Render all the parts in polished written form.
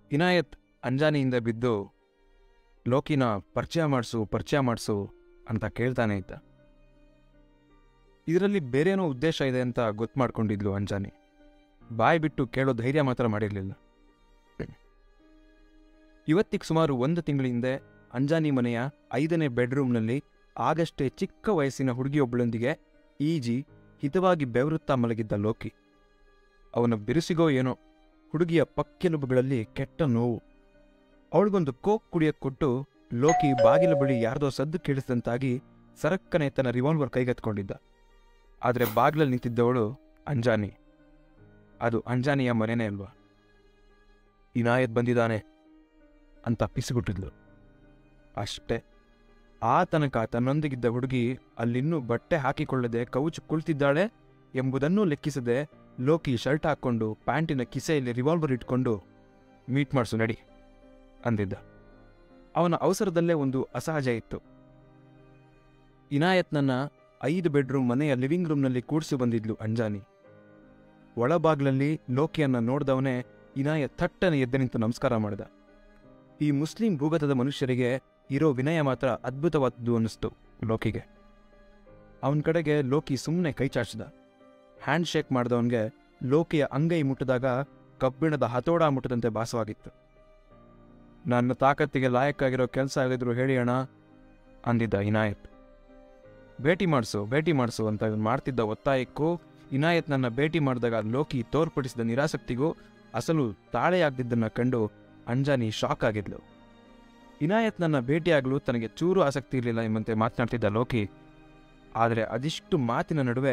ಇನಾಯತ್ ಅಂಜಾನಿಯಿಂದ ಬಿದ್ದು ಲೋಕಿನ ಪರಿಚಯ ಮಾಡಿಸು ಅಂತ ಕೇಳ್ತಾನೆ ಇದ್ದ. ಇದರಲ್ಲಿ ಬೇರೇನೋ ಉದ್ದೇಶ ಇದೆ ಅಂತ ಗೊತ್ತು ಮಾಡ್ಕೊಂಡಿದ್ಲು ಅಂಜಾನಿ. ಬಾಯಿ ಬಿಟ್ಟು ಕೇಳೋ ಧೈರ್ಯ ಮಾತ್ರ ಮಾಡಿರಲಿಲ್ಲ. ಇವತ್ತಿಗೆ ಸುಮಾರು 1 ತಿಂಗಳ ಹಿಂದೆ ಅಂಜಾನಿ ಮನೆಯ 5ನೇ ಬೆಡ್ರೂಮ್ನಲ್ಲಿ ಆಗಷ್ಟೇ ಚಿಕ್ಕ ವಯಸ್ಸಿನ ಹುಡುಗಿಯೊಬ್ಬಳೊಂದಿಗೆ ಈಜಿ ಹಿತವಾಗಿ ಬೆವರುತ್ತಾ ಮಲಗಿದ್ದ ಲೋಕಿ. ಅವನ ಬಿರುಸಿಗೋ ಏನೋ ಹುಡುಗಿಯ ಪಕ್ಕೆಲುಬುಗಳಲ್ಲಿ ಕೆಟ್ಟ ನೋವು. ಅವಳಿಗೊಂದು ಕೋಕ್ ಕುಡಿಯಕ್ಕೆ ಕೊಟ್ಟು ಲೋಕಿ ಬಾಗಿಲ ಬಳಿ ಯಾರ್ದೋ ಸದ್ದು ಕೇಳಿಸಿದಂತಾಗಿ ಸರಕ್ಕನೆ ತನ್ನ ರಿವಾಲ್ವರ್ ಕೈಗೆತ್ಕೊಂಡಿದ್ದ. ಆದರೆ ಬಾಗಿಲಲ್ಲಿ ನಿಂತಿದ್ದವಳು ಅಂಜಾನಿ. ಅದು ಅಂಜಾನಿಯ ಮನೆನೇ ಅಲ್ವಾ. ಇನಾಯತ್ ಬಂದಿದ್ದಾನೆ ಅಂತ ಪಿಸಿಗುಟ್ಟಿದ್ಲು. ಅಷ್ಟೇ. ಆ ತನಕ ತನ್ನೊಂದಿಗಿದ್ದ ಹುಡುಗಿ ಅಲ್ಲಿನ್ನೂ ಬಟ್ಟೆ ಹಾಕಿಕೊಳ್ಳದೆ ಕವುಚು ಕುಳಿತಿದ್ದಾಳೆ ಎಂಬುದನ್ನೂ ಲೆಕ್ಕಿಸದೆ ಲೋಕಿ ಶರ್ಟ್ ಹಾಕ್ಕೊಂಡು ಪ್ಯಾಂಟಿನ ಕಿಸೆಯಲ್ಲಿ ರಿವಾಲ್ವರ್ ಇಟ್ಕೊಂಡು ಮೀಟ್ ಮಾಡಿಸು ನಡಿ ಅಂದಿದ್ದ. ಅವನ ಅವಸರದಲ್ಲೇ ಒಂದು ಅಸಹಜ ಇತ್ತು. ಇನಾಯತ್ನನ್ನ 5 ಬೆಡ್ರೂಮ್ ಮನೆಯ ಲಿವಿಂಗ್ ರೂಮ್ನಲ್ಲಿ ಕೂಡಿಸಿ ಬಂದಿದ್ಲು ಅಂಜಾನಿ. ಒಳಬಾಗ್ಲಲ್ಲಿ ಲೋಕಿಯನ್ನ ನೋಡ್ದವನೇ ಇನಾಯತ್ ಥಟ್ಟನೆ ಎದ್ದು ನಿಂತು ನಮಸ್ಕಾರ ಮಾಡಿದ. ಈ ಮುಸ್ಲಿಂ ಭೂಗತದ ಮನುಷ್ಯರಿಗೆ ಇರೋ ವಿನಯ ಮಾತ್ರ ಅದ್ಭುತವಾದದ್ದು ಅನ್ನಿಸ್ತು ಲೋಕಿಗೆ. ಅವನ ಕಡೆಗೆ ಲೋಕಿ ಸುಮ್ಮನೆ ಕೈ ಚಾಚಿದ. ಹ್ಯಾಂಡ್ ಶೇಕ್ ಮಾಡಿದವನಿಗೆ ಲೋಕಿಯ ಅಂಗೈ ಮುಟ್ಟಿದಾಗ ಕಬ್ಬಿಣದ ಹತೋಡ ಮುಟ್ಟದಂತೆ ಭಾಸವಾಗಿತ್ತು. ನನ್ನ ತಾಕತ್ತಿಗೆ ಲಾಯಕ್ಕಾಗಿರೋ ಕೆಲಸ ಹೇಳಿದ್ರು ಹೇಳಿ ಅಣ್ಣ ಅಂದಿದ್ದ ಇನಾಯತ್. ಭೇಟಿ ಮಾಡಿಸು ಅಂತ ಮಾಡ್ತಿದ್ದ ಒತ್ತಾಯಕ್ಕೂ ಇನಾಯತ್ ನನ್ನ ಭೇಟಿ ಮಾಡಿದಾಗ ಲೋಕಿ ತೋರ್ಪಡಿಸಿದ ನಿರಾಸಕ್ತಿಗೂ ಅಸಲು ತಾಳೆಯಾಗ್ದಿದ್ದನ್ನು ಕಂಡು ಅಂಜಾನಿ ಶಾಕ್ ಆಗಿದ್ಲು. ಇನಾಯತ್ ನನ್ನ ಭೇಟಿಯಾಗಲು ತನಗೆ ಚೂರು ಆಸಕ್ತಿ ಇರಲಿಲ್ಲ ಎಂಬಂತೆ ಮಾತನಾಡ್ತಿದ್ದ ಲೋಕಿ. ಆದರೆ ಅದಿಷ್ಟು ಮಾತಿನ ನಡುವೆ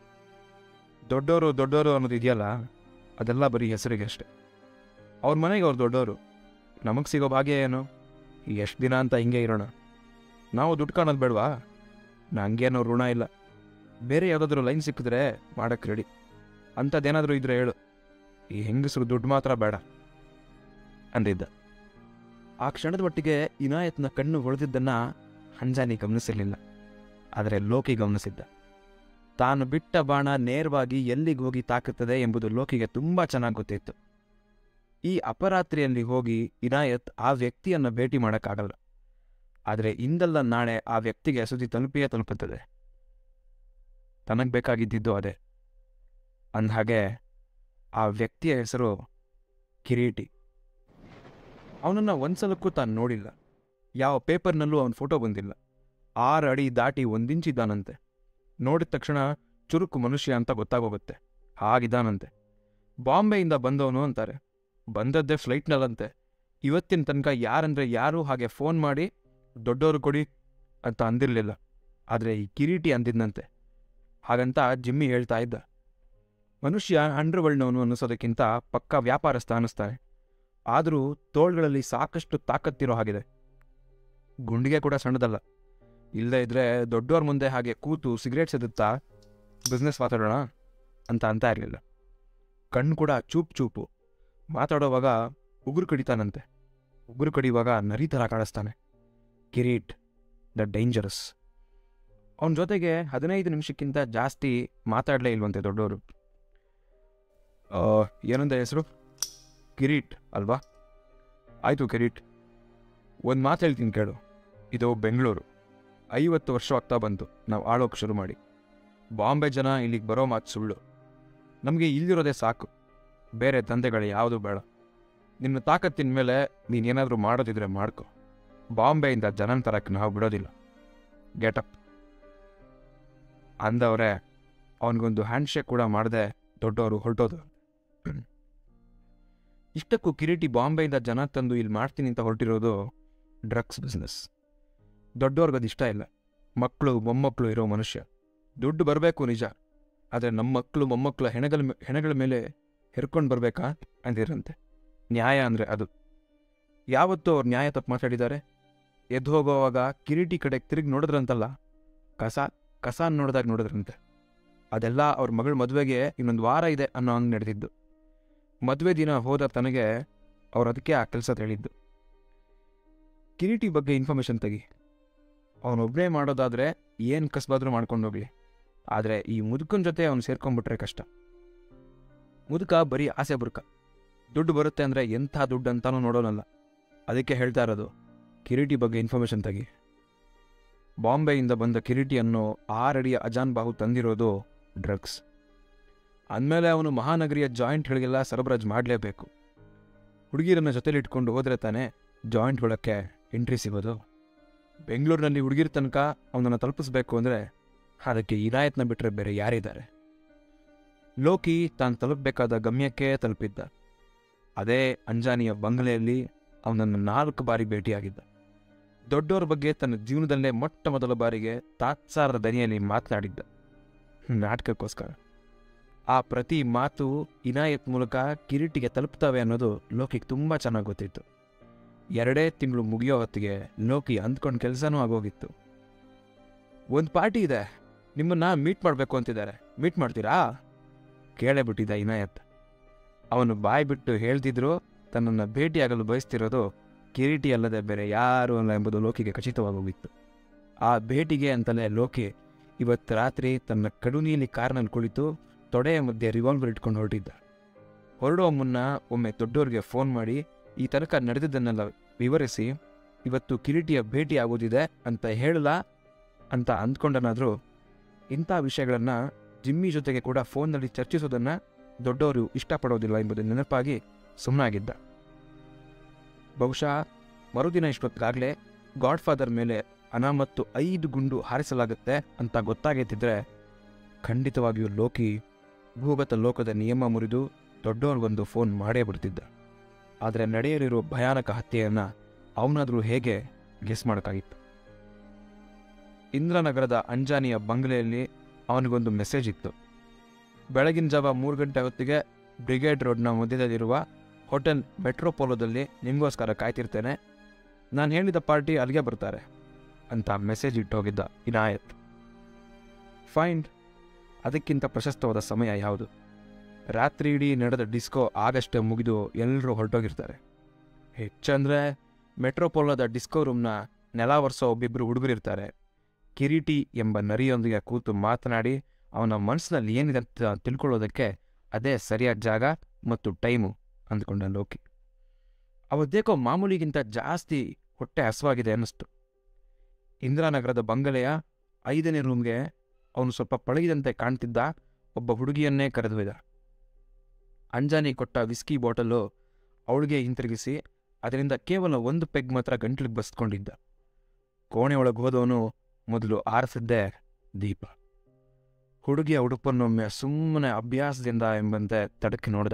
ದೊಡ್ಡೋರು ಅನ್ನೋದು ಇದೆಯಲ್ಲ, ಅದೆಲ್ಲ ಬರೀ ಹೆಸರಿಗೆ ಅಷ್ಟೆ. ಅವ್ರ ಮನೆಗೆ ಅವ್ರು ದೊಡ್ಡವರು, ನಮಗೆ ಸಿಗೋ ಭಾಗ್ಯ ಏನು? ಎಷ್ಟು ದಿನ ಅಂತ ಹಿಂಗೆ ಇರೋಣ? ನಾವು ದುಡ್ಡು ಕಾಣೋದು ಬೇಡವಾ? ನಂಗೇನೋ ಋಣ ಇಲ್ಲ. ಬೇರೆ ಯಾವುದಾದ್ರೂ ಲೈನ್ ಸಿಕ್ಕಿದ್ರೆ ಮಾಡಕ್ಕೆ ರೆಡಿ. ಅಂಥದ್ದೇನಾದರೂ ಇದ್ರೆ ಹೇಳು, ಈ ಹೆಂಗಸರು ದುಡ್ಡು ಮಾತ್ರ ಬೇಡ ಅಂದಿದ್ದ. ಆ ಕ್ಷಣದ ಮಟ್ಟಿಗೆ ಇನಾಯತ್ನ ಕಣ್ಣು ಹೊಳೆದಿದ್ದನ್ನು ಅಂಜಾನಿ ಗಮನಿಸಿರಲಿಲ್ಲ. ಆದರೆ ಲೋಕಿ ಗಮನಿಸಿದ್ದ. ತಾನು ಬಿಟ್ಟ ಬಾಣ ನೇರವಾಗಿ ಎಲ್ಲಿಗೆ ಹೋಗಿ ತಾಕುತ್ತದೆ ಎಂಬುದು ಲೋಕಿಗೆ ತುಂಬ ಚೆನ್ನಾಗಿ ಗೊತ್ತಿತ್ತು. ಈ ಅಪರಾತ್ರಿಯಲ್ಲಿ ಹೋಗಿ ಇನಾಯತ್ ಆ ವ್ಯಕ್ತಿಯನ್ನು ಭೇಟಿ ಮಾಡೋಕ್ಕಾಗಲ್ಲ. ಆದರೆ ಇಂದಲ್ಲ ನಾಳೆ ಆ ವ್ಯಕ್ತಿಗೆ ಸುದ್ದಿ ತಲುಪುತ್ತದೆ. ತನಗೆ ಬೇಕಾಗಿದ್ದಿದ್ದು ಅದೇ. ಅಂದಹಾಗೆ ಆ ವ್ಯಕ್ತಿಯ ಹೆಸರು ಕಿರೀಟಿ. ಅವನನ್ನು ಒಂದ್ಸಲಕ್ಕೂ ತಾನು ನೋಡಿಲ್ಲ. ಯಾವ ಪೇಪರ್ನಲ್ಲೂ ಅವನ ಫೋಟೋ ಬಂದಿಲ್ಲ. 6 ಅಡಿ ದಾಟಿ 1 ಇಂಚ್ ಇದ್ದಾನಂತೆ. ನೋಡಿದ ತಕ್ಷಣ ಚುರುಕು ಮನುಷ್ಯ ಅಂತ ಗೊತ್ತಾಗೋಗುತ್ತೆ. ಹಾಗಿದ್ದಾನಂತೆ. ಬಾಂಬೆಯಿಂದ ಬಂದವನು ಅಂತಾರೆ. ಬಂದದ್ದೇ ಫ್ಲೈಟ್ನಲ್ಲಂತೆ. ಇವತ್ತಿನ ತನಕ ಯಾರಂದರೆ ಯಾರೂ ಹಾಗೆ ಫೋನ್ ಮಾಡಿ ದೊಡ್ಡವರು ಕೊಡಿ ಅಂತ ಅಂದಿರಲಿಲ್ಲ. ಆದರೆ ಈ ಕಿರೀಟಿ ಅಂದಿದ್ದಂತೆ. ಹಾಗಂತ ಜಿಮ್ಮಿ ಹೇಳ್ತಾ ಇದ್ದ. ಮನುಷ್ಯ ಅಂಡರ್ವರ್ಲ್ಡ್ನವನು ಅನ್ನಿಸೋದಕ್ಕಿಂತ ಪಕ್ಕಾ ವ್ಯಾಪಾರಸ್ಥ ಅನ್ನಿಸ್ತಾನೆ. ಆದರೂ ತೋಳ್ಗಳಲ್ಲಿ ಸಾಕಷ್ಟು ತಾಕತ್ತಿರೋ ಹಾಗಿದೆ. ಗುಂಡಿಗೆ ಕೂಡ ಸಣ್ಣದಲ್ಲ. ಇಲ್ಲದೇ ಇದ್ರೆ ದೊಡ್ಡವ್ರ ಮುಂದೆ ಹಾಗೆ ಕೂತು ಸಿಗರೇಟ್ ಸೆದುತ್ತಾ ಬಿಸ್ನೆಸ್ ಮಾತಾಡೋಣ ಅಂತ ಇರಲಿಲ್ಲ. ಕಣ್ಣು ಕೂಡ ಚೂಪು. ಮಾತಾಡೋವಾಗ ಉಗುರು ಕಡಿತಾನಂತೆ. ಉಗುರು ಕಡಿಯುವಾಗ ನರಿ ಥರ ಕಾಣಿಸ್ತಾನೆ. Kirit the dangerous. ಅವನ ಜೊತೆಗೆ 15 ನಿಮಿಷಕ್ಕಿಂತ ಜಾಸ್ತಿ ಮಾತಾಡಲೇ ಇಲ್ವಂತೆ ದೊಡ್ಡವರು. ಏನಂದ ಹೆಸರು? ಕಿರೀಟ್ ಅಲ್ವಾ? ಆಯಿತು ಕಿರೀಟ್, ಒಂದು ಮಾತು ಹೇಳ್ತೀನಿ ಕೇಳು. ಇದು ಬೆಂಗಳೂರು. 50 ವರ್ಷ ಆಗ್ತಾ ಬಂತು ನಾವು ಆಳೋಕೆ ಶುರು ಮಾಡಿ. ಬಾಂಬೆ ಜನ ಇಲ್ಲಿಗೆ ಬರೋ ಮಾತು ಸುಳ್ಳು. ನಮಗೆ ಇಲ್ಲಿರೋದೇ ಸಾಕು. ಬೇರೆ ದಂಧೆಗಳು ಯಾವುದೂ ಬೇಡ. ನಿನ್ನ ತಾಕತ್ತಿನ ಮೇಲೆ ನೀನೇನಾದರೂ ಮಾಡೋದಿದ್ರೆ ಮಾಡ್ಕೊ. ಬಾಂಬೆಯಿಂದ ಜನನ ತರಕ್ಕೆ ನಾವು ಬಿಡೋದಿಲ್ಲ. ಗೆಟಪ್ ಅಂದವರೇ ಅವನಿಗೊಂದು ಹ್ಯಾಂಡ್ಶೇಕ್ ಕೂಡ ಮಾಡದೆ ದೊಡ್ಡವರು ಹೊರಟೋದು. ಇಷ್ಟಕ್ಕೂ ಕಿರೀಟಿ ಬಾಂಬೆಯಿಂದ ಜನ ತಂದು ಇಲ್ಲಿ ಮಾಡ್ತೀನಿ ಅಂತ ಹೊರಟಿರೋದು ಡ್ರಗ್ಸ್ ಬಿಸ್ನೆಸ್. ದೊಡ್ಡವ್ರಿಗದು ಇಷ್ಟ ಇಲ್ಲ. ಮಕ್ಕಳು ಮೊಮ್ಮಕ್ಕಳು ಇರೋ ಮನುಷ್ಯ. ದುಡ್ಡು ಬರಬೇಕು ನಿಜ, ಆದರೆ ನಮ್ಮ ಮಕ್ಕಳು ಮೊಮ್ಮಕ್ಕಳ ಹೆಣಗಳ ಮೇಲೆ ಹೆರ್ಕೊಂಡು ಬರಬೇಕಾ ಅಂದಿರಂತೆ. ನ್ಯಾಯ ಅಂದರೆ ಅದು. ಯಾವತ್ತೂ ಅವ್ರು ನ್ಯಾಯ ತಪ್ಪು ಮಾತಾಡಿದ್ದಾರೆ. ಎದ್ದು ಹೋಗೋವಾಗ ಕಿರೀಟಿ ಕಡೆಗೆ ತಿರುಗಿ ನೋಡಿದ್ರಂತಲ್ಲ, ಕಸ ನೋಡಿದ್ರಂತೆ. ಅದೆಲ್ಲ ಅವ್ರ ಮಗಳ ಮದುವೆಗೆ ಇನ್ನೊಂದು ವಾರ ಇದೆ ಅನ್ನೋ ಹಂಗೆ ನಡೆದಿದ್ದು. ಮದುವೆ ದಿನ ಹೋದ ತನಗೆ ಅವ್ರು ಅದಕ್ಕೆ ಆ ಕೆಲಸ ಹೇಳಿದ್ದು. ಕಿರೀಟಿ ಬಗ್ಗೆ ಇನ್ಫಾರ್ಮೇಷನ್ ತೆಗಿ. ಅವನೊಬ್ಬನೇ ಮಾಡೋದಾದರೆ ಏನು ಕಸ್ಬಾದ್ರೂ ಮಾಡ್ಕೊಂಡು ಹೋಗ್ಲಿ. ಆದರೆ ಈ ಮುದುಕನ ಜೊತೆ ಅವನು ಸೇರ್ಕೊಂಡ್ಬಿಟ್ರೆ ಕಷ್ಟ. ಮುದುಕ ಬರೀ ಆಸೆ ಬುರ್ಕ. ದುಡ್ಡು ಬರುತ್ತೆ ಅಂದರೆ ಎಂಥ ದುಡ್ಡು ಅಂತಾನೂ ನೋಡೋನಲ್ಲ. ಅದಕ್ಕೆ ಹೇಳ್ತಾ ಇರೋದು, ಕಿರೀಟಿ ಬಗ್ಗೆ ಇನ್ಫಾರ್ಮೇಷನ್ ತೆಗಿ. ಬಾಂಬೆಯಿಂದ ಬಂದ ಕಿರೀಟಿ ಅನ್ನೋ 6 ಅಡಿಯ ಅಜಾನ್ ಬಾಹು ತಂದಿರೋದು ಡ್ರಗ್ಸ್. ಅಂದಮೇಲೆ ಅವನು ಮಹಾನಗರಿಯ ಜಾಯಿಂಟ್ಗಳಿಗೆಲ್ಲ ಸರಬರಾಜು ಮಾಡಲೇಬೇಕು. ಹುಡುಗಿರನ್ನ ಜೊತೆಲಿಟ್ಕೊಂಡು ಹೋದರೆ ತಾನೇ ಜಾಯಿಂಟ್ಗಳಕ್ಕೆ ಎಂಟ್ರಿ ಸಿಗೋದು. ಬೆಂಗಳೂರಿನಲ್ಲಿ ಹುಡುಗಿರ ತನಕ ಅವನನ್ನು ತಲುಪಿಸ್ಬೇಕು ಅಂದರೆ ಅದಕ್ಕೆ ಇನಾಯತ್ನ ಬಿಟ್ಟರೆ ಬೇರೆ ಯಾರಿದ್ದಾರೆ? ಲೋಕಿ ತಾನು ತಲುಪಬೇಕಾದ ಗಮ್ಯಕ್ಕೆ ತಲುಪಿದ್ದ. ಅದೇ ಅಂಜಾನಿಯ ಬಂಗಲೆಯಲ್ಲಿ ಅವನನ್ನು 4 ಬಾರಿ ಭೇಟಿಯಾಗಿದ್ದ. ದೊಡ್ಡವ್ರ ಬಗ್ಗೆ ತನ್ನ ಜೀವನದಲ್ಲೇ ಮೊಟ್ಟ ಮೊದಲ ಬಾರಿಗೆ ತಾತ್ಸಾರದ ದನಿಯಲ್ಲಿ ಮಾತನಾಡಿದ್ದ, ನಾಟಕಕ್ಕೋಸ್ಕರ. ಆ ಪ್ರತಿ ಮಾತು ಇನಾಯತ್ ಮೂಲಕ ಕಿರೀಟಿಗೆ ತಲುಪ್ತವೆ ಅನ್ನೋದು ಲೋಕಿಗೆ ತುಂಬ ಚೆನ್ನಾಗಿ ಗೊತ್ತಿತ್ತು. 2 ತಿಂಗಳು ಮುಗಿಯೋ ಹೊತ್ತಿಗೆ ಲೋಕಿ ಅಂದ್ಕೊಂಡು ಕೆಲಸನೂ ಆಗೋಗಿತ್ತು. ಒಂದು ಪಾರ್ಟಿ ಇದೆ, ನಿಮ್ಮನ್ನ ಮೀಟ್ ಮಾಡಬೇಕು ಅಂತಿದ್ದಾರೆ, ಮೀಟ್ ಮಾಡ್ತೀರಾ? ಕೇಳೇ ಬಿಟ್ಟಿದ್ದ ಇನಾಯತ್. ಅವನು ಬಾಯಿ ಬಿಟ್ಟು ಹೇಳ್ತಿದ್ರು ತನ್ನನ್ನು ಭೇಟಿಯಾಗಲು ಬಯಸ್ತಿರೋದು ಕಿರೀಟಿ ಅಲ್ಲದೆ ಬೇರೆ ಯಾರೂ ಅಲ್ಲ ಎಂಬುದು ಲೋಕಿಗೆ ಖಚಿತವಾಗೋಗಿತ್ತು. ಆ ಭೇಟಿಗೆ ಅಂತಲೇ ಲೋಕಿ ಇವತ್ತು ರಾತ್ರಿ ತನ್ನ ಕಡುನೀಲಿ ಕಾರ್ನಲ್ಲಿ ಕುಳಿತು ತೊಡೆಯ ಮಧ್ಯೆ ರಿವಾಲ್ವರ್ ಇಟ್ಕೊಂಡು ಹೊರಟಿದ್ದ. ಹೊರಡೋ ಮುನ್ನ ಒಮ್ಮೆ ದೊಡ್ಡವ್ರಿಗೆ ಫೋನ್ ಮಾಡಿ ಈ ತನಕ ನಡೆದಿದ್ದನ್ನೆಲ್ಲ ವಿವರಿಸಿ ಇವತ್ತು ಕಿರೀಟಿಯ ಭೇಟಿ ಆಗೋದಿದೆ ಅಂತ ಹೇಳಲ್ಲ ಅಂತ ಅಂದ್ಕೊಂಡನಾದರೂ ಇಂಥ ವಿಷಯಗಳನ್ನು ಜಿಮ್ಮಿ ಜೊತೆಗೆ ಕೂಡ ಫೋನ್ನಲ್ಲಿ ಚರ್ಚಿಸೋದನ್ನು ದೊಡ್ಡವರು ಇಷ್ಟಪಡೋದಿಲ್ಲ ಎಂಬುದು ನೆನಪಾಗಿ ಸುಮ್ಮನಾಗಿದ್ದ. ಬಹುಶಃ ಮರುದಿನ ಇಷ್ಟೊತ್ತಿಗಾಗಲೇ ಗಾಡ್ಫಾದರ್ ಮೇಲೆ ಅನಾಮತ್ತು 5 ಗುಂಡು ಹಾರಿಸಲಾಗುತ್ತೆ ಅಂತ ಗೊತ್ತಾಗೈತಿದ್ರೆ ಖಂಡಿತವಾಗಿಯೂ ಲೋಕಿ ಭೂಗತ ಲೋಕದ ನಿಯಮ ಮುರಿದು ದೊಡ್ಡವ್ರಿಗೊಂದು ಫೋನ್ ಮಾಡೇ ಬಿಡ್ತಿದ್ದ. ಆದರೆ ನಡೆಯಲಿರೋ ಭಯಾನಕ ಹತ್ಯೆಯನ್ನು ಅವನಾದರೂ ಹೇಗೆ ಗೆಸ್ ಮಾಡೋಕ್ಕಾಗಿತ್ತು? ಇಂದ್ರನಗರದ ಅಂಜಾನಿಯ ಬಂಗಲೆಯಲ್ಲಿ ಅವನಿಗೊಂದು ಮೆಸೇಜ್ ಇತ್ತು. ಬೆಳಗಿನ ಜಾವ 3 ಗಂಟೆ ಹೊತ್ತಿಗೆ ಬ್ರಿಗೇಡ್ ರೋಡ್ನ ಮಧ್ಯದಲ್ಲಿರುವ ಹೋಟೆಲ್ ಮೆಟ್ರೋಪೋಲೋದಲ್ಲಿ ನಿಮಗೋಸ್ಕರ ಕಾಯ್ತಿರ್ತೇನೆ, ನಾನು ಹೇಳಿದ ಪಾರ್ಟಿ ಅಲ್ಲಿಗೆ ಬರ್ತಾರೆ ಅಂತ ಮೆಸೇಜ್ ಇಟ್ಟೋಗಿದ್ದ ಇನಾಯತ್. ಫೈಂಡ್, ಅದಕ್ಕಿಂತ ಪ್ರಶಸ್ತವಾದ ಸಮಯ ಯಾವುದು? ರಾತ್ರಿ ಇಡೀ ನಡೆದ ಡಿಸ್ಕೋ ಆಗಷ್ಟೇ ಮುಗಿದು ಎಲ್ಲರೂ ಹೊರಟೋಗಿರ್ತಾರೆ. ಹೆಚ್ಚಂದರೆ ಮೆಟ್ರೋಪೋಲೋದ ಡಿಸ್ಕೋ ರೂಮ್ನ ನೆಲ ಒರೆಸೋ ಒಬ್ಬಿಬ್ಬರು ಹುಡುಗರಿರ್ತಾರೆ. ಕಿರೀಟಿ ಎಂಬ ನರಿಯೊಂದಿಗೆ ಕೂತು ಮಾತನಾಡಿ ಅವನ ಮನಸ್ಸಿನಲ್ಲಿ ಏನಿದೆ ಅಂತ ತಿಳ್ಕೊಳ್ಳೋದಕ್ಕೆ ಅದೇ ಸರಿಯಾದ ಜಾಗ ಮತ್ತು ಟೈಮು ಅಂದ್ಕೊಂಡ ಲೋಕಿ. ಅವತ್ತೇಕೋ ಮಾಮೂಲಿಗಿಂತ ಜಾಸ್ತಿ ಹೊಟ್ಟೆ ಹಸುವಾಗಿದೆ ಅನ್ನಿಸ್ತು. ಇಂದಿರಾನಗರದ ಬಂಗಲೆಯ 5ನೇ ರೂಮ್ಗೆ ಅವನು ಸ್ವಲ್ಪ ಪಳಗಿದಂತೆ ಕಾಣ್ತಿದ್ದ ಒಬ್ಬ ಹುಡುಗಿಯನ್ನೇ ಕರೆದೊಯ್ದ. ಅಂಜಾನಿ ಕೊಟ್ಟ ವಿಸ್ಕಿ ಬಾಟಲು ಅವಳಿಗೆ ಹಿಂತಿರುಗಿಸಿ ಅದರಿಂದ ಕೇವಲ 1 ಪೆಗ್ ಮಾತ್ರ ಗಂಟ್ಲಿಗೆ ಬಸ್ಕೊಂಡಿದ್ದ. ಕೋಣೆ ಒಳಗೆ ಹೋದವನು ಮೊದಲು ಆರಿಸಿದ್ದೇ ದೀಪ. ಹುಡುಗಿಯ ಉಡುಪನ್ನೊಮ್ಮೆ ಸುಮ್ಮನೆ ಅಭ್ಯಾಸದಿಂದ ಎಂಬಂತೆ ತಡಕಿ ನೋಡ್ದ.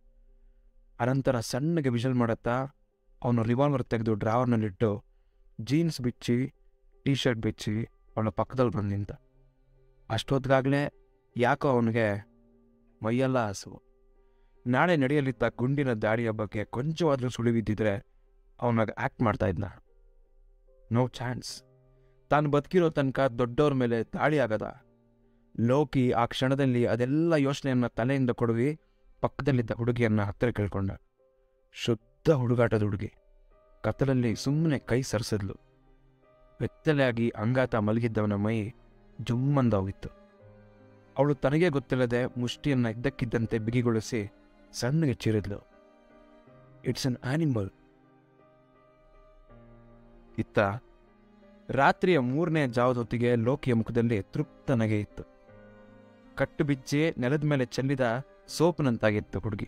ಅನಂತರ ಸಣ್ಣಗೆ ವಿಷಲ್ ಮಾಡುತ್ತಾ ಅವನು ರಿವಾಲ್ವರ್ ತೆಗೆದು ಡ್ರಾವರ್ನಲ್ಲಿಟ್ಟು ಜೀನ್ಸ್ ಬಿಚ್ಚಿ ಟೀ ಶರ್ಟ್ ಬಿಚ್ಚಿ ಅವಳ ಪಕ್ಕದಲ್ಲಿ ಬಂದು ನಿಂತ. ಅಷ್ಟೊತ್ತಿಗಾಗಲೇ ಯಾಕೋ ಅವನಿಗೆ ಮೈಯೆಲ್ಲ ಹಸುವು. ನಾಳೆ ನಡೆಯಲಿದ್ದ ಗುಂಡಿನ ದಾಳಿಯ ಬಗ್ಗೆ ಕೊಂಚವಾದರೂ ಸುಳಿವಿದ್ದಿದ್ರೆ ಅವನಾಗ ಆ್ಯಕ್ಟ್ ಮಾಡ್ತಾ ಇದ್ನ. No chance. ತಾನು ಬದುಕಿರೋ ತನಕ ದೊಡ್ಡವ್ರ ಮೇಲೆ ದಾಳಿ ಆಗದ. ಲೋಕಿ ಆ ಕ್ಷಣದಲ್ಲಿ ಅದೆಲ್ಲ ಯೋಚನೆಯನ್ನು ತಲೆಯಿಂದ ಕೊಡುವಿ ಪಕ್ಕದಲ್ಲಿದ್ದ ಹುಡುಗಿಯನ್ನು ಹತ್ತಿರ ಕೇಳ್ಕೊಂಡ. ಶುದ್ಧ ಹುಡುಗಾಟದ ಹುಡುಗಿ. ಕತ್ತಲಲ್ಲಿ ಸುಮ್ಮನೆ ಕೈ ಸರಿಸಿದ್ಲು. ಬೆತ್ತಲೆಯಾಗಿ ಅಂಗಾತ ಮಲಗಿದ್ದವನ ಮೈ ಜುಮ್ಮಂದೋಗಿತ್ತು. ಅವಳು ತನಗೇ ಗೊತ್ತಿಲ್ಲದೆ ಮುಷ್ಟಿಯನ್ನು ಇದ್ದಕ್ಕಿದ್ದಂತೆ ಬಿಗಿಗೊಳಿಸಿ ಸಣ್ಣಗೆ ಚೀರಿದ್ಲು. It's an animal. ಇತ್ತ ರಾತ್ರಿಯ 3ನೇ ಜಾವದ ಹೊತ್ತಿಗೆ ಲೋಕಿಯ ಮುಖದಲ್ಲಿ ತೃಪ್ತ ನಗೆ ಇತ್ತು. ಕಟ್ಟು ಬಿಚ್ಚಿ ನೆಲದ ಮೇಲೆ ಚೆಲ್ಲಿದ ಸೋಪ್ನಂತಾಗಿತ್ತು ಹುಡುಗಿ.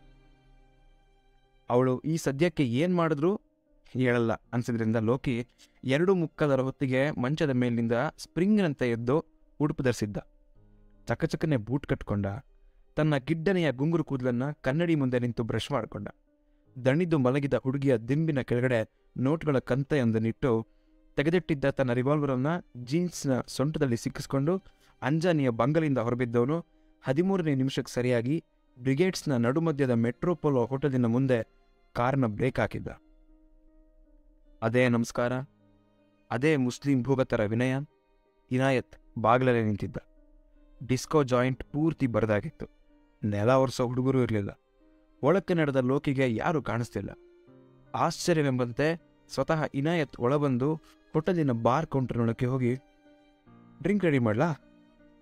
ಅವಳು ಈ ಸದ್ಯಕ್ಕೆ ಏನ್ ಮಾಡಿದ್ರೂ ಹೇಳಲ್ಲ ಅನ್ಸಿದ್ರಿಂದ ಲೋಕಿ 2:15 ಹೊತ್ತಿಗೆ ಮಂಚದ ಮೇಲಿನಿಂದ ಸ್ಪ್ರಿಂಗ್ನಂತೆ ಎದ್ದು ಉಡುಪು ಧರಿಸಿದ್ದ. ಚಕಚಕನೆ ಬೂಟ್ ಕಟ್ಕೊಂಡ. ತನ್ನ ಗಿಡ್ಡನೆಯ ಗುಂಗುರು ಕೂದಲನ್ನ ಕನ್ನಡಿ ಮುಂದೆ ನಿಂತು ಬ್ರಷ್ ಮಾಡಿಕೊಂಡ. ದಣಿದು ಮಲಗಿದ ಹುಡುಗಿಯ ದಿಂಬಿನ ಕೆಳಗಡೆ ನೋಟ್ಗಳ ಕಂತೆಯೊಂದನ್ನಿಟ್ಟು ತೆಗೆದಿಟ್ಟಿದ್ದ ತನ್ನ ರಿವಾಲ್ವರನ್ನು ಜೀನ್ಸ್ನ ಸೊಂಟದಲ್ಲಿ ಸಿಕ್ಕಿಸ್ಕೊಂಡು ಅಂಜಾನಿಯ ಬಂಗಲಿಂದ ಹೊರಬಿದ್ದವನು 13ನೇ ನಿಮಿಷಕ್ಕೆ ಸರಿಯಾಗಿ ಬ್ರಿಗೇಡ್ಸ್ನ ನಡುಮಧ್ಯದ ಮೆಟ್ರೋಪೋಲೋ ಹೋಟೆಲಿನ ಮುಂದೆ ಕಾರ್ನ ಬ್ರೇಕ್ ಹಾಕಿದ್ದ. ಅದೇ ನಮಸ್ಕಾರ, ಅದೇ ಮುಸ್ಲಿಂ ಭೂಗತರ ವಿನಯ. ಇನಾಯತ್ ಬಾಗಿಲಲ್ಲೇ ನಿಂತಿದ್ದ. ಡಿಸ್ಕೋ ಜಾಯಿಂಟ್ ಪೂರ್ತಿ ಬರದಾಗಿತ್ತು. ನೆಲ ಒರೆಸೋ ಹುಡುಗರು ಇರಲಿಲ್ಲ. ಒಳಕ್ಕೆ ನಡೆದ ಲೋಕಿಗೆ ಯಾರೂ ಕಾಣಿಸ್ತಿಲ್ಲ. ಆಶ್ಚರ್ಯವೆಂಬಂತೆ ಸ್ವತಃ ಇನಾಯತ್ ಒಳಬಂದು ಹೋಟೆಲಿನ ಬಾರ್ ಕೌಂಟರ್ನೊಳಕ್ಕೆ ಹೋಗಿ ಡ್ರಿಂಕ್ ರೆಡಿ ಮಾಡ್ಲಾ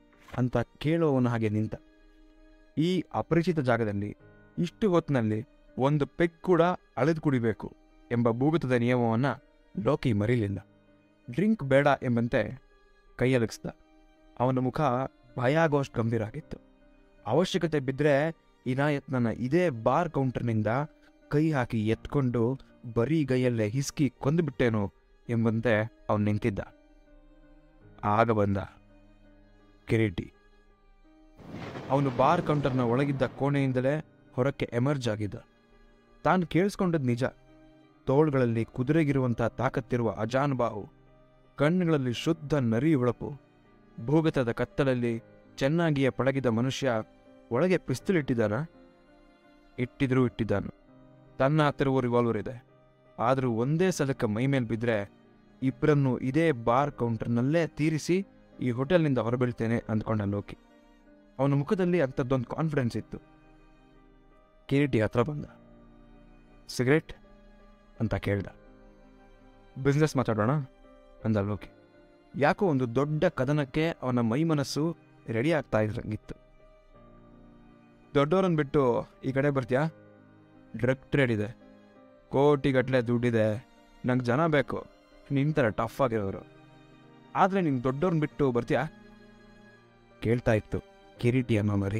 ಅಂತ ಕೇಳೋವನ ಹಾಗೆ ನಿಂತ. ಈ ಅಪರಿಚಿತ ಜಾಗದಲ್ಲಿ ಇಷ್ಟು ಹೊತ್ತಿನಲ್ಲಿ ಒಂದು ಪೆಗ್ ಕೂಡ ಅಳೆದು ಕುಡಿಬೇಕು ಎಂಬ ಭೂಗತದ ನಿಯಮವನ್ನು ಲೋಕಿ ಮರೀಲಿಲ್ಲ. ಡ್ರಿಂಕ್ ಬೇಡ ಎಂಬಂತೆ ಕೈಯಲಗಿಸ್ದ. ಅವನ ಮುಖ ಭಯ ಆಗೋಷ್ಟು ಗಂಭೀರ ಆಗಿತ್ತು. ಅವಶ್ಯಕತೆ ಬಿದ್ದರೆ ಇನಾಯತ್ನನ್ನ ಇದೇ ಬಾರ್ ಕೌಂಟರ್ನಿಂದ ಕೈ ಹಾಕಿ ಎತ್ಕೊಂಡು ಬರೀ ಗೈಯಲ್ಲೇ ಹಿಸ್ಕಿ ಕೊಂದುಬಿಟ್ಟೇನೋ ಎಂಬಂತೆ ಅವನು ನಿಂತಿದ್ದ. ಆಗ ಬಂದ ಕಿರೀಟಿ. ಅವನು ಬಾರ್ ಕೌಂಟರ್ನ ಒಳಗಿದ್ದ ಕೋಣೆಯಿಂದಲೇ ಹೊರಕ್ಕೆ ಎಮರ್ಜ್ ಆಗಿದ್ದ. ತಾನು ಕೇಳಿಸ್ಕೊಂಡದ್ದು ನಿಜ. ತೋಳುಗಳಲ್ಲಿ ಕುದುರೆಗಿರುವಂಥ ತಾಕತ್ತಿರುವ ಅಜಾನುಬಾಹು, ಕಣ್ಣುಗಳಲ್ಲಿ ಶುದ್ಧ ನರಿ ಹೊಳಪು, ಭೂಗತದ ಕತ್ತಲಲ್ಲಿ ಚೆನ್ನಾಗಿಯೇ ಪಳಗಿದ ಮನುಷ್ಯ ಒಳಗೆ ಪಿಸ್ತೂಲ್ ಇಟ್ಟಿದ್ದಾನ? ಇಟ್ಟಿದ್ದಾನು. ತನ್ನ ಹತ್ತಿರವೂ ರಿವಾಲ್ವರ್ ಇದೆ. ಆದರೂ ಒಂದೇ ಸಲಕ್ಕೆ ಮೈಮೇಲೆ ಬಿದ್ದರೆ ಇಬ್ಬರನ್ನು ಇದೇ ಬಾರ್ ಕೌಂಟರ್ನಲ್ಲೇ ತೀರಿಸಿ ಈ ಹೋಟೆಲ್ನಿಂದ ಹೊರಬೀಳ್ತೇನೆ ಅಂದ್ಕೊಂಡ ಲೋಕಿ. ಅವನ ಮುಖದಲ್ಲಿ ಅಂಥದ್ದೊಂದು ಕಾನ್ಫಿಡೆನ್ಸ್ ಇತ್ತು. ಕಿರೀಟಿ ಹತ್ರ ಬಂದ. ಸಿಗರೇಟ್ ಅಂತ ಕೇಳ್ದ. ಬಿಸ್ನೆಸ್ ಮಾತಾಡೋಣ ಅಂದ ಲೋಕಿ. ಯಾಕೋ ಒಂದು ದೊಡ್ಡ ಕದನಕ್ಕೆ ಅವನ ಮೈ ಮನಸ್ಸು ರೆಡಿ ಆಗ್ತಾ ಇದ್ರಂಗಿತ್ತು. ದೊಡ್ಡವರನ್ನು ಬಿಟ್ಟು ಈ ಕಡೆ ಬರ್ತೀಯಾ? ಡ್ರಗ್ ಟ್ರೇಡ್ ಇದೆ, ಕೋಟಿಗಟ್ಟಲೆ ದುಡ್ಡಿದೆ, ನಂಗೆ ಜನ ಬೇಕು, ನಿನ್ನ ಥರ ಟಫ್ ಆಗಿರೋರು. ಆದರೆ ನೀನು ದೊಡ್ಡವ್ರನ್ನ ಬಿಟ್ಟು ಬರ್ತೀಯಾ? ಕೇಳ್ತಾ ಇತ್ತು ಕಿರೀಟಿ ಅನ್ನೋ ಮರಿ.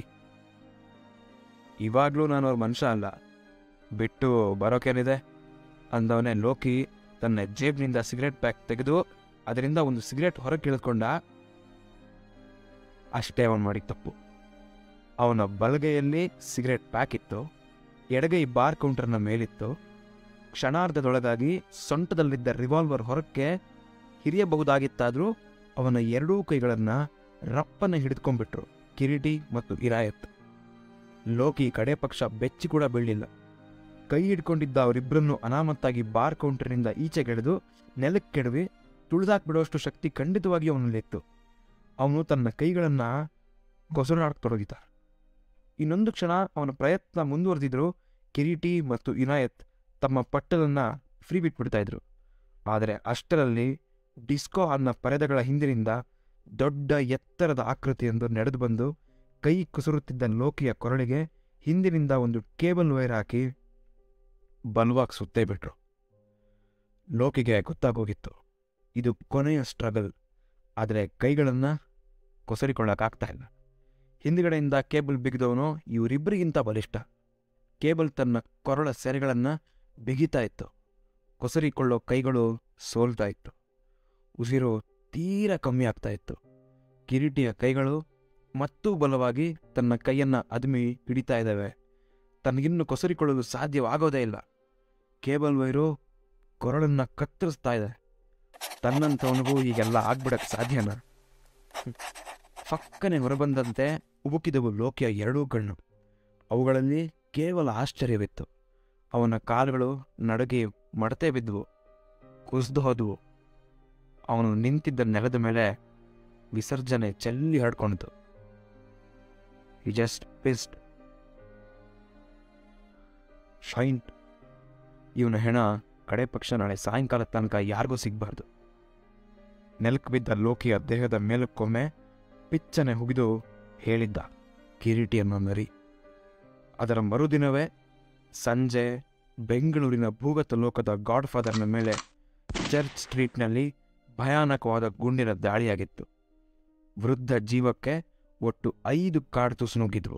ಇವಾಗಲೂ ನಾನು ಅವ್ರ ಮನುಷ್ಯ ಅಲ್ಲ, ಬಿಟ್ಟು ಬರೋಕೇನಿದೆ ಅಂದವನೇ ಲೋಕಿ ತನ್ನ ಜೇಬ್ನಿಂದ ಸಿಗರೇಟ್ ಪ್ಯಾಕ್ ತೆಗೆದು ಅದರಿಂದ ಒಂದು ಸಿಗರೇಟ್ ಹೊರಗೆ ಇಳಿದುಕೊಂಡ. ಅಷ್ಟೇ ಅವನು ಮಾಡಿದ ತಪ್ಪು. ಅವನ ಬಲಗೈಯಲ್ಲಿ ಸಿಗರೇಟ್ ಪ್ಯಾಕ್ ಇತ್ತು, ಎಡಗೈ ಬಾರ್ ಕೌಂಟರ್ನ ಮೇಲಿತ್ತು. ಕ್ಷಣಾರ್ಧದೊಳಗಾಗಿ ಸೊಂಟದಲ್ಲಿದ್ದ ರಿವಾಲ್ವರ್ ಹೊರಕ್ಕೆ ಹಿರಿಯಬಹುದಾಗಿತ್ತಾದರೂ ಅವನ ಎರಡೂ ಕೈಗಳನ್ನು ರಪ್ಪನೆ ಹಿಡಿದುಕೊಂಡ್ಬಿಟ್ರು ಕಿರೀಟಿ ಮತ್ತು ಇರಾಯತ್. ಲೋಕಿ ಕಡೆ ಪಕ್ಷ ಬೆಚ್ಚಿ ಕೂಡ ಬೀಳಲಿಲ್ಲ. ಕೈ ಹಿಡ್ಕೊಂಡಿದ್ದ ಅವರಿಬ್ಬರನ್ನು ಅನಾಮತ್ತಾಗಿ ಬಾರ್ ಕೌಂಟರ್ನಿಂದ ಈಚೆಗೆಳೆದು ನೆಲಕ್ಕೆಡವಿ ತುಳಿದಾಕ್ಬಿಡೋಷ್ಟು ಶಕ್ತಿ ಖಂಡಿತವಾಗಿ ಅವನಲ್ಲಿತ್ತು. ಅವನು ತನ್ನ ಕೈಗಳನ್ನು ಕೊಸರಾಡತೊಡಗಿದ. ಇನ್ನೊಂದು ಕ್ಷಣ ಅವನ ಪ್ರಯತ್ನ ಮುಂದುವರೆದಿದ್ರು ಕಿರೀಟಿ ಮತ್ತು ಇನಾಯತ್ ತಮ್ಮ ಪಟ್ಟಲನ್ನು ಫ್ರೀ ಬಿಟ್ಬಿಡ್ತಾ ಇದ್ರು. ಆದರೆ ಅಷ್ಟರಲ್ಲಿ ಡಿಸ್ಕೋ ಅನ್ನೋ ಪರದೆಗಳ ಹಿಂದಿನಿಂದ ದೊಡ್ಡ ಎತ್ತರದ ಆಕೃತಿಯೊಂದು ನಡೆದು ಬಂದು ಕೈ ಕುಸುರುತ್ತಿದ್ದ ಲೋಕಿಯ ಕೊರಳಿಗೆ ಹಿಂದಿನಿಂದ ಒಂದು ಕೇಬಲ್ ವೈರ್ ಹಾಕಿ ಬಲವಾಗಿ ಸುತ್ತೇ ಬಿಟ್ರು. ಲೋಕಿಗೆ ಗೊತ್ತಾಗೋಗಿತ್ತು, ಇದು ಕೊನೆಯ ಸ್ಟ್ರಗಲ್. ಆದರೆ ಕೈಗಳನ್ನು ಕೊಸರಿಕೊಳ್ಳೋಕ್ಕಾಗ್ತಾ ಇಲ್ಲ. ಹಿಂದುಗಡೆಯಿಂದ ಕೇಬಲ್ ಬಿಗಿದವನು ಇವರಿಬ್ಬರಿಗಿಂತ ಬಲಿಷ್ಠ. ಕೇಬಲ್ ತನ್ನ ಕೊರಳ ಸೆರೆಗಳನ್ನು ಬಿಗಿತಾ ಇತ್ತು. ಕೊಸರಿಕೊಳ್ಳೋ ಕೈಗಳು ಸೋಲ್ತಾ ಇತ್ತು. ಉಸಿರು ತೀರಾ ಕಮ್ಮಿ ಆಗ್ತಾ ಇತ್ತು. ಕಿರೀಟಿಯ ಕೈಗಳು ಮತ್ತೂ ಬಲವಾಗಿ ತನ್ನ ಕೈಯನ್ನು ಅದುಮಿ ಹಿಡಿತಾ ಇದ್ದಾವೆ. ತನಗಿನ್ನು ಕೊಸರಿಕೊಳ್ಳಲು ಸಾಧ್ಯವಾಗೋದೇ ಇಲ್ಲ. ಕೇಬಲ್ ವೈರು ಕೊರಳನ್ನು ಕತ್ತರಿಸ್ತಾ ಇದೆ. ತನ್ನಂಥವನಿಗೂ ಈಗೆಲ್ಲ ಆಗ್ಬಿಡಕ್ಕೆ ಸಾಧ್ಯನಾ? ಫಕ್ಕನೆ ಹೊರಬಂದಂತೆ ಉಬುಕಿದವು ಲೋಕಿಯ ಎರಡೂ ಕಣ್ಣು. ಅವುಗಳಲ್ಲಿ ಕೇವಲ ಆಶ್ಚರ್ಯವಿತ್ತು. ಅವನ ಕಾಲುಗಳು ನಡುಗಿ ಮಡತೆ ಬಿದ್ದವು, ಕುಸಿದು ಹೋದವು. ಅವನು ನಿಂತಿದ್ದ ನೆಲದ ಮೇಲೆ ವಿಸರ್ಜನೆ ಚೆಲ್ಲಿ ಹಡ್ಕೊಂಡಿತು. He just pissed. ಶೈಂಟ್. ಇವನ ಹೆಣ ಕಡೆ ಪಕ್ಷ ನಾಳೆ ಸಾಯಂಕಾಲ ತನಕ ಯಾರಿಗೂ ಸಿಗಬಾರ್ದು. ನೆಲಕ್ಕೆ ಬಿದ್ದ ಲೋಕಿಯ ದೇಹದ ಮೇಲಕ್ಕೊಮ್ಮೆ ಪಿಚ್ಚನೆ ಹುಗಿದು ಹೇಳಿದ್ದ ಕಿರೀಟಿ ಅನ್ನೋ ನರಿ. ಅದರ ಮರುದಿನವೇ ಸಂಜೆ ಬೆಂಗಳೂರಿನ ಭೂಗತ ಲೋಕದ ಗಾಡ್ಫಾದರ್ನ ಮೇಲೆ ಚರ್ಚ್ ಸ್ಟ್ರೀಟ್ನಲ್ಲಿ ಭಯಾನಕವಾದ ಗುಂಡಿನ ದಾಳಿಯಾಗಿತ್ತು. ವೃದ್ಧ ಜೀವಕ್ಕೆ ಒಟ್ಟು 5 ಕಾಡ್ತುಸು ನುಗ್ಗಿದ್ವು.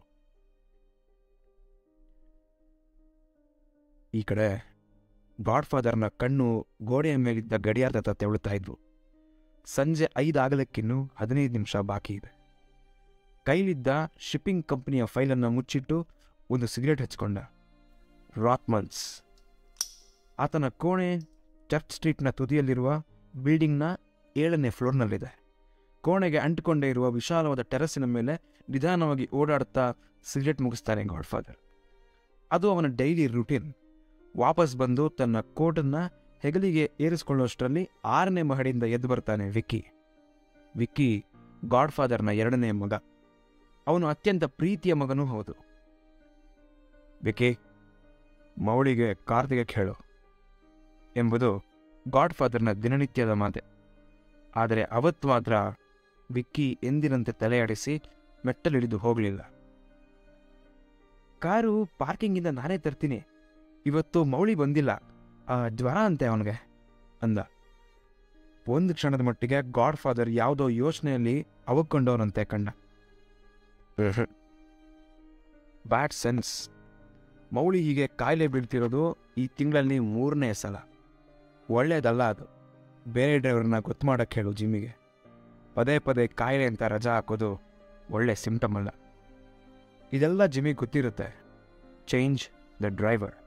ಈ ಕಡೆ ಗಾಡ್ಫಾದರ್ನ ಕಣ್ಣು ಗೋಡೆಯ ಮೇಲಿದ್ದ ಗಡಿಯಾರದ ತೆವಳುತ್ತಾ ಇದ್ವು. ಸಂಜೆ 5 ಆಗಲಿಕ್ಕಿನ್ನೂ 15 ನಿಮಿಷ ಬಾಕಿ ಇದೆ. ಕೈಲಿದ್ದ ಶಿಪ್ಪಿಂಗ್ ಕಂಪನಿಯ ಫೈಲನ್ನು ಮುಚ್ಚಿಟ್ಟು ಒಂದು ಸಿಗರೇಟ್ ಹಚ್ಕೊಂಡ. ರಾತ್ಮನ್ಸ್. ಆತನ ಕೋಣೆ ಚರ್ಚ್ ಸ್ಟ್ರೀಟ್ನ ತುದಿಯಲ್ಲಿರುವ ಬಿಲ್ಡಿಂಗ್ನ 7ನೇ ಫ್ಲೋರ್ನಲ್ಲಿದೆ. ಕೋಣೆಗೆ ಅಂಟಿಕೊಂಡೇ ಇರುವ ವಿಶಾಲವಾದ ಟೆರಸಿನ ಮೇಲೆ ನಿಧಾನವಾಗಿ ಓಡಾಡುತ್ತಾ ಸಿಗರೇಟ್ ಮುಗಿಸ್ತಾನೆ ಗಾಡ್ಫಾದರ್. ಅದು ಅವನ ಡೈಲಿ ರೂಟೀನ್. ವಾಪಸ್ ಬಂದು ತನ್ನ ಕೋಟನ್ನು ಹೆಗಲಿಗೆ ಏರಿಸಿಕೊಳ್ಳುವಷ್ಟರಲ್ಲಿ 6ನೇ ಮಹಡಿಯಿಂದ ಎದ್ದು ಬರ್ತಾನೆ ವಿಕ್ಕಿ. ವಿಕ್ಕಿ ಗಾಡ್ಫಾದರ್ನ 2ನೇ ಮಗ. ಅವನು ಅತ್ಯಂತ ಪ್ರೀತಿಯ ಮಗನೂ ಹೌದು. ವಿಕ್ಕಿ, ಮೌಳಿಗೆ ಕಾರ್ತಿಗೆ ಹೇಳು ಎಂಬುದು ಗಾಡ್ಫಾದರ್ನ ದಿನನಿತ್ಯದ ಮಾತೆ. ಆದರೆ ಅವತ್ತು ಮಾತ್ರ ವಿಕ್ಕಿ ಎಂದಿನಂತೆ ತಲೆಯಾಡಿಸಿ ಮೆಟ್ಟಲಿಳಿದು ಹೋಗಲಿಲ್ಲ. ಕಾರು ಪಾರ್ಕಿಂಗಿಂದ ನಾನೇ ತರ್ತೀನಿ, ಇವತ್ತು ಮೌಳಿ ಬಂದಿಲ್ಲ, ಜ್ವರ ಅಂತೆ ಅವನಿಗೆ ಅಂದ. ಒಂದು ಕ್ಷಣದ ಮಟ್ಟಿಗೆ ಗಾಡ್ ಫಾದರ್ ಯಾವುದೋ ಯೋಚನೆಯಲ್ಲಿ ಅವಕ್ಕೊಂಡವನಂತೆ ಕಣ್ಣ. ಬ್ಯಾಡ್ ಸೆನ್ಸ್. ಮೌಳಿ ಹೀಗೆ ಕಾಯಿಲೆ ಬೀಳ್ತಿರೋದು ಈ ತಿಂಗಳಲ್ಲಿ 3ನೇ ಸಲ. ಒಳ್ಳೇದಲ್ಲ ಅದು. ಬೇರೆ ಡ್ರೈವರ್ನ ಗೊತ್ತು ಮಾಡೋಕ್ಕೆ ಹೇಳು ಜಿಮ್ಮಿಗೆ. ಪದೇ ಪದೇ ಕಾಯಿಲೆ ಅಂತ ರಜಾ ಹಾಕೋದು ಒಳ್ಳೆ ಸಿಂಪ್ಟಮ್ ಅಲ್ಲ. ಇದೆಲ್ಲ ಜಿಮ್ಮಿಗೆ ಗೊತ್ತಿರುತ್ತೆ. Change the driver.